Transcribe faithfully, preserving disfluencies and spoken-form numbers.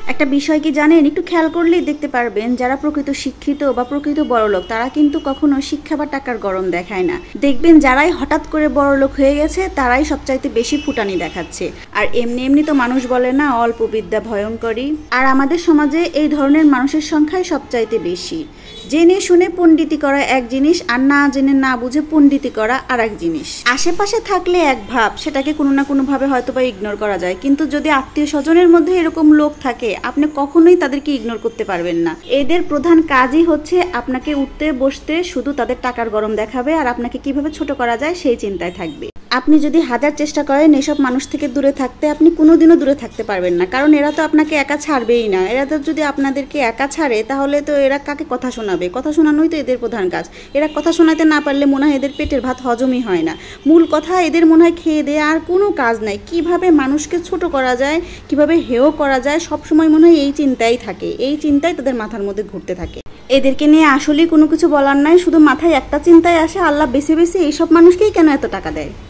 একটা বিষয় কি জানেন, একটু খেয়াল করলেই দেখতে পারবেন যারা প্রকৃত শিক্ষিত বা প্রকৃত বড়লোক তারা কিন্তু কখনো শিক্ষা বা টাকার গরম দেখায় না। দেখবেন যারাই হঠাৎ করে বড়লোক হয়ে গেছে তারাই সবচাইতে বেশি ফুটানি দেখাচ্ছে। আর এমনি এমনি তো মানুষ বলে না অল্প বিদ্যা ভয়ঙ্করী। আর আমাদের সমাজে এই ধরনের মানুষের সংখ্যাই সবচাইতে বেশি। জেনে শুনে পণ্ডিতি করা এক জিনিস, আর না জেনে না বুঝে পণ্ডিতি করা আর এক জিনিস। আশেপাশে থাকলে এক ভাব, সেটাকে কোনো না কোনো ভাবে হয়তো বা ইগনোর করা যায়, কিন্তু যদি আত্মীয় স্বজনের মধ্যে এরকম লোক থাকে আপনি কখনোই তাদেরকে ইগনোর করতে পারবেন না। এদের প্রধান কাজই হচ্ছে আপনাকে উঠতে বসতে শুধু তাদের টাকার গরম দেখাবে, আর আপনাকে কিভাবে ছোট করা যায় সেই চিন্তায় থাকবে। আপনি যদি হাজার চেষ্টা করেন এসব মানুষ থেকে দূরে থাকতে, আপনি কোনোদিনও দূরে থাকতে পারবেন না, কারণ এরা তো আপনাকে একা ছাড়বেই না। এরা তো যদি আপনাদেরকে একা ছাড়ে তাহলে তো এরা কাকে কথা শোনাবে? কথা শোনানোই তো এদের প্রধান কাজ। এরা কথা শোনাতে না পারলে মনে হয় এদের পেটের ভাত হজমই হয় না। মূল কথা এদের মনে হয় খেয়ে দেয়ে আর কোনো কাজ নাই। কিভাবে মানুষকে ছোট করা যায়, কিভাবে হেয় করা যায়, সবসময় মনে হয় এই চিন্তাই থাকে। এই চিন্তাই তাদের মাথার মধ্যে ঘুরতে থাকে। এদেরকে নিয়ে আসলেই কোনো কিছু বলার নাই, শুধু মাথায় একটা চিন্তায় আসে, আল্লাহ বেছে বেছে এইসব মানুষকেই কেন এত টাকা দেয়।